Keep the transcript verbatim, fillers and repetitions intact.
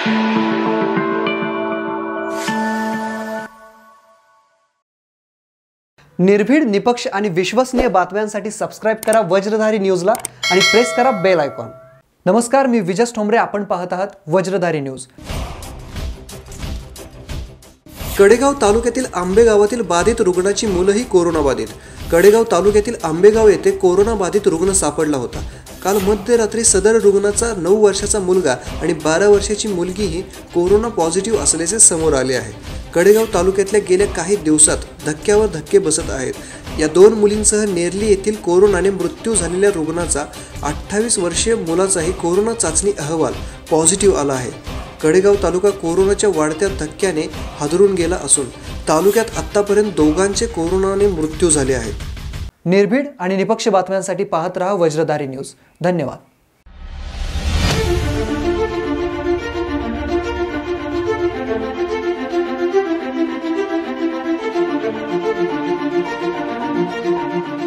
निर्भीड, निपक्ष आणि विश्वसनीय बातम्यांसाठी सबस्क्राइब करा वज्रधारी न्यूजला आणि प्रेस करा बेल आयकॉन। नमस्कार, मी विजस ठोंबरे, आपण पाहत आहात वज्रधारी न्यूज। कडेगाव तालुक्यातील आंबेगावातील बाधित रुग्णाची मुलंही कोरोना बाधित। कडेगाव तालुक्यातील आंबेगाव येथे कोरोना बाधित रुग्ण सापडला होता। काल मध्यरात्री सदर रुग्णाचा नऊ वर्षाचा मुलगा आणि बारा वर्षाची मुलगीही कोरोना पॉझिटिव्ह असल्याचे समोर आले आहे। कडेगाव तालुक्यातल्या गेल्या काही दिवसात धक्क्यावर धक्के बसत आहेत। या दोन मुलींसह नेरली येथील कोरोनाने मृत्यू झालेल्या रुग्णाचा अठ्ठावीस वर्षीय मुलाचाही कोरोना चाचणी अहवाल पॉझिटिव्ह आला आहे। कडेगाव तालुका कोरोनाच्या वाढत्या धक्क्याने हादरून गेला असून तालुक्यात आतापर्यंत दोघांचे कोरोनाने मृत्यू झाले आहेत। निर्भीड आणि निपक्ष बातम्यांसाठी पाहत रहा वज्रधारी न्यूज। धन्यवाद। Thank you.